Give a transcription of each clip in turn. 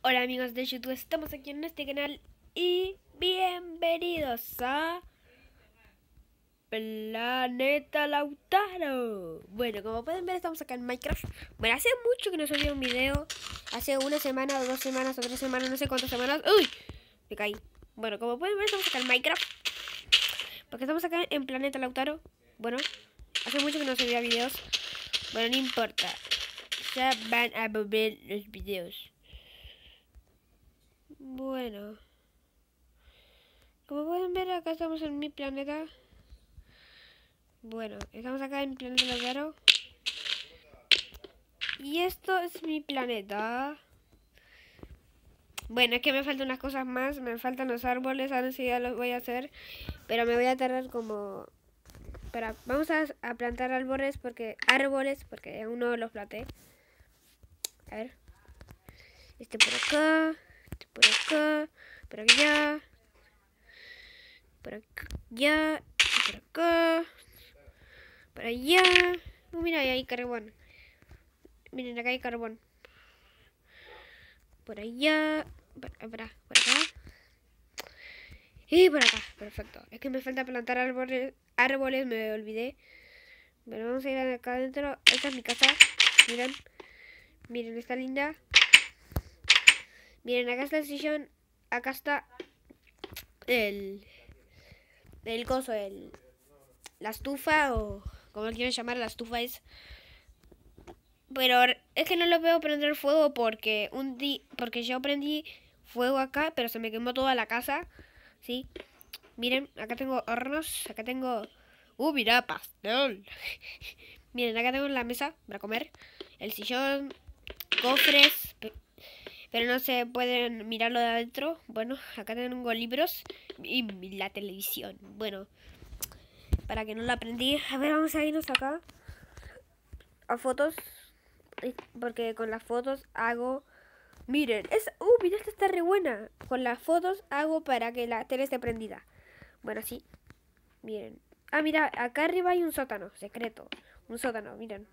Hola amigos de YouTube, estamos aquí en este canal y bienvenidos a Planeta Lautaro. Bueno, como pueden ver estamos acá en Minecraft. Bueno, hace mucho que no subí un video, hace una semana o 2 semanas o 3 semanas, no sé cuántas semanas. ¡Uy! Me caí. Bueno, como pueden ver estamos acá en Minecraft, porque estamos acá en Planeta Lautaro. Bueno, hace mucho que no subía videos. Bueno, no importa, ya van a volver los videos. Bueno, como pueden ver acá estamos en mi planeta. Bueno, estamos acá en Planeta Lautaro. Y esto es mi planeta. Bueno, es que me faltan unas cosas más. Me faltan los árboles, ahora sí ya los voy a hacer. Pero me voy a tardar como... Espera, vamos a plantar árboles porque aún no los planté. A ver. Este por acá. Este por acá. Por allá. Por allá. Por acá. Por allá. Mira, ahí hay carbón. Miren, acá hay carbón. Por allá. Por acá. Y por acá. Perfecto. Es que me falta plantar árboles, me olvidé. Bueno, vamos a ir acá adentro. Esta es mi casa. Miren. Miren, está linda. Miren, acá está el sillón. Acá está el coso, la estufa o como quieran llamar, la estufa es. Pero es que no lo veo prender fuego porque porque yo prendí fuego acá, pero se me quemó toda la casa, ¿sí? Miren, acá tengo hornos, acá tengo... mira, pastel. Miren, acá tengo la mesa para comer, el sillón, cofres, pero no se pueden mirarlo de adentro. Bueno, acá tengo libros y la televisión. Bueno, para que no la aprendí. A ver, vamos a irnos acá a fotos, porque con las fotos hago... Miren, mira, esta está re buena. Con las fotos hago para que la tele esté prendida. Bueno, sí. Miren. Ah, mira, acá arriba hay un sótano secreto. Un sótano, miren.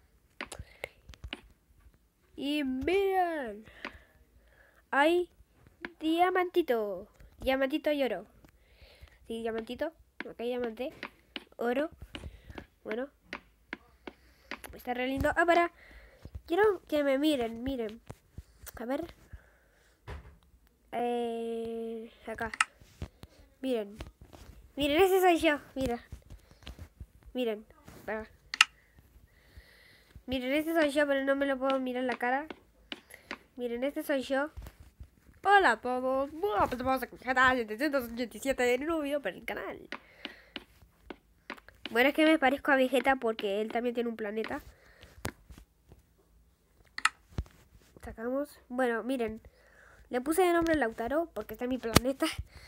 Y miren. Hay diamantito. Diamantito y oro. Sí, diamantito. Acá hay diamante. Oro. Bueno. Está re lindo. Ah, para. Quiero que me miren, miren. A ver. Acá. Miren. Miren, ese soy yo. Mira. Miren. Acá. Miren, este soy yo, pero no me lo puedo mirar en la cara. Miren, este soy yo. Hola a todos. Bueno, pues vamos a canal 787 en un nuevo video para el canal. Bueno, es que me parezco a Vegeta porque él también tiene un planeta. Sacamos. Bueno, miren. Le puse de nombre Lautaro porque está en mi planeta.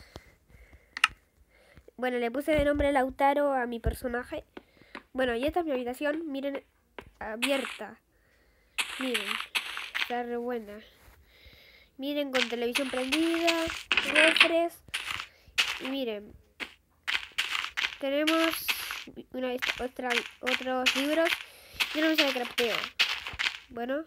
Bueno, le puse de nombre Lautaro a mi personaje. Bueno, y esta es mi habitación. Miren, abierta. Miren, está re buena. Miren, con televisión prendida, refres. Y miren, tenemos otros libros y una mesa de crafteo. Bueno,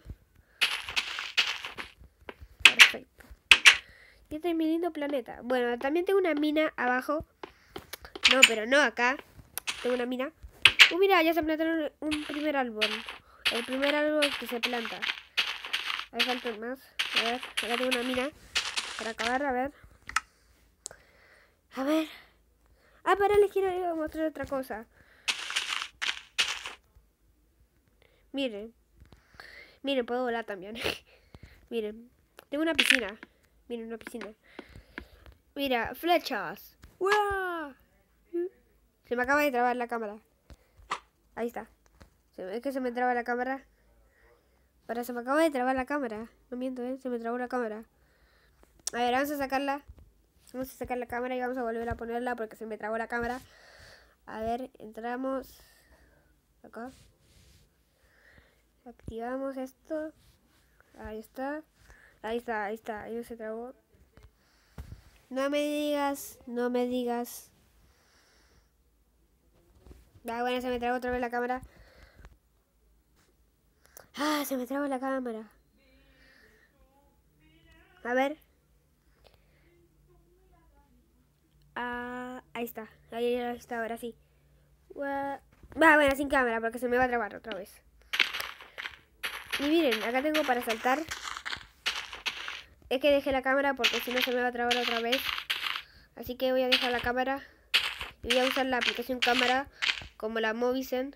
perfecto. Y este es mi lindo planeta. Bueno, también tengo una mina abajo. No, pero no acá. Tengo una mina. Mira, ya se plantaron un primer árbol. El primer árbol que se planta. Ahí faltan más. A ver, acá tengo una mina. Para acabar, a ver. A ver. Ah, para, les quiero mostrar otra cosa. Miren. Miren, puedo volar también. Miren. Tengo una piscina. Miren, una piscina. Mira, flechas. ¡Wow! Se me acaba de trabar la cámara. Ahí está. Es que se me traba la cámara. Se me acaba de trabar la cámara. No miento, se me trabó la cámara. A ver, vamos a sacarla. Vamos a sacar la cámara y vamos a volver a ponerla porque se me trabó la cámara. A ver, entramos. Acá. Activamos esto. Ahí está. Ahí está, ahí está. Ahí no se trabó. No me digas, no me digas. Ah, bueno, se me trabó otra vez la cámara. Ah, se me trabó la cámara. A ver. Ahí está. Ahí está, ahora sí. Bueno, sin cámara porque se me va a trabar otra vez. Y miren, acá tengo para saltar. Es que dejé la cámara porque si no se me va a trabar otra vez. Así que voy a dejar la cámara. Y voy a usar la aplicación cámara como la Movizen.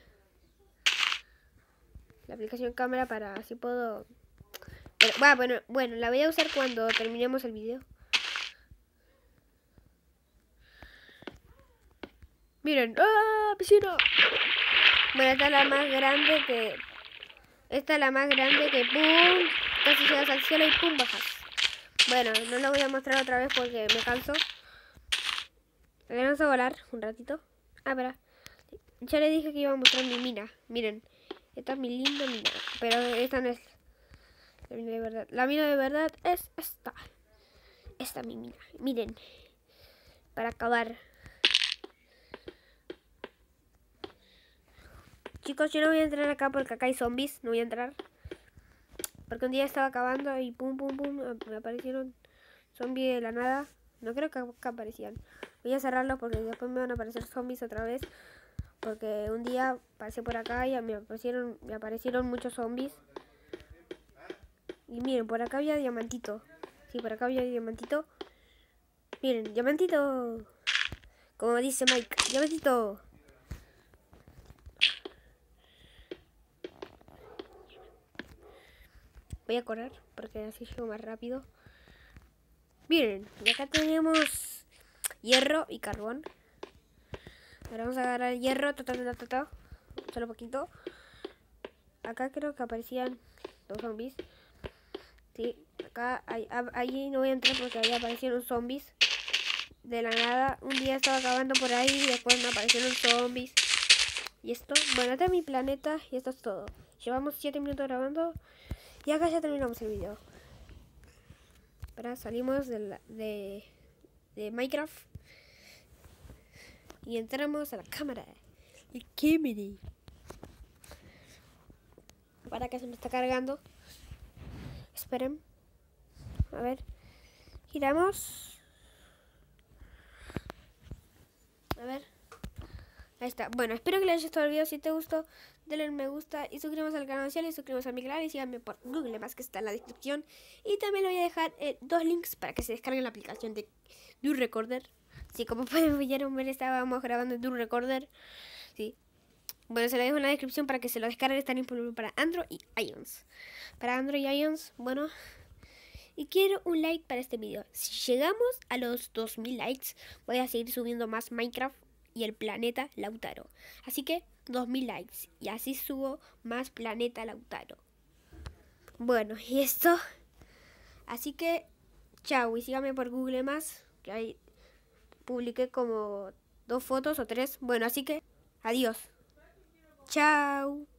La aplicación cámara para así puedo... Pero, bueno, la voy a usar cuando terminemos el video. Miren, ¡ah! ¡Piscina! Bueno, esta es la más grande que... Esta es la más grande que ¡pum! Casi llegas al cielo y ¡pum! Bajas. Bueno, no lo voy a mostrar otra vez porque me canso. Me canso a volar un ratito. Espera. Ya le dije que iba a mostrar mi mina. Miren, esta es mi linda mina. Pero esta no es la mina de verdad. La mina de verdad es esta. Esta es mi mina. Miren. Para acabar. Chicos, yo no voy a entrar acá porque acá hay zombies. No voy a entrar. Porque un día estaba acabando y pum, pum, pum. Me aparecieron zombies de la nada. No creo que acá aparecían. Voy a cerrarlos porque después me van a aparecer zombies otra vez. Porque un día pasé por acá y me aparecieron muchos zombies. Y miren, por acá había diamantito. Sí, por acá había diamantito. Miren, diamantito. Como dice Mike, diamantito. Voy a correr porque así llego más rápido. Miren, y acá tenemos hierro y carbón. Ahora vamos a agarrar hierro, solo poquito. Acá creo que aparecían los zombies. Sí, acá ahí no voy a entrar porque ahí aparecieron zombies. De la nada, un día estaba acabando por ahí y después me aparecieron zombies. Y esto, bueno, este es mi planeta y esto es todo. Llevamos 7 minutos grabando y acá ya terminamos el video. Ahora salimos de Minecraft y entramos a la cámara. El cámara. Para que se me está cargando. Esperen. A ver. Giramos. A ver. Ahí está. Bueno, espero que les haya gustado el video. Si te gustó, denle un me gusta y suscríbanse al canal y suscríbanse a mi canal y síganme por Google Más que está en la descripción. Y también le voy a dejar 2 links para que se descarguen la aplicación de DuRecorder. Sí, como pueden ver, estábamos grabando en DuRecorder. Sí. Bueno, se lo dejo en la descripción para que se lo descarguen. Está disponible para Android y iOS. Para Android y iOS, bueno. Y quiero un like para este video. Si llegamos a los 2000 likes, voy a seguir subiendo más Minecraft y el planeta Lautaro. Así que 2000 likes y así subo más planeta Lautaro. Bueno, y esto. Así que chao y síganme por Google Más, que ahí publiqué como 2 fotos o 3. Bueno, así que adiós. Chao.